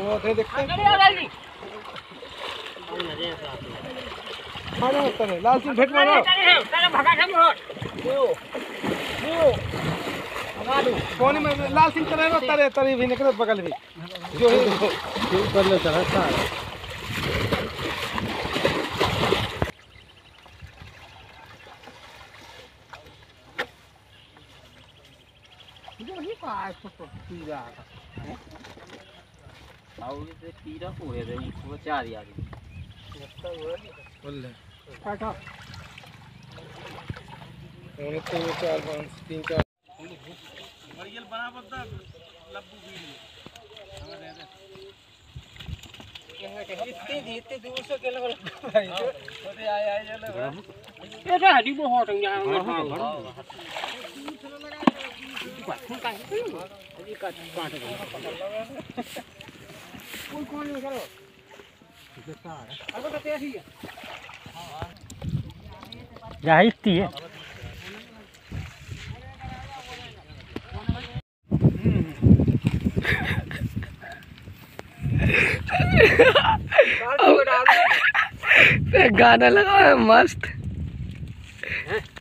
वो थे देखते मारो होता है लाल सिंह भेट मारो कौन में लाल सिंह करे तरे तरी भी निकले बगल भी जो ही कर ले चला सारा जो ही पास तो पीरा और ये पीरा हुए रे वो चार यार बोल ले काटा और तो 4 5 3 4 मरियल बना बता लब्बू वीडियो हमारे इतने दूर से केले भाई छोटे आए चले ये तो हड्डी बहुत है यहां कौन नहीं करो अब तो तेज ही है जाहिस्ती है गाना लगा है मस्त।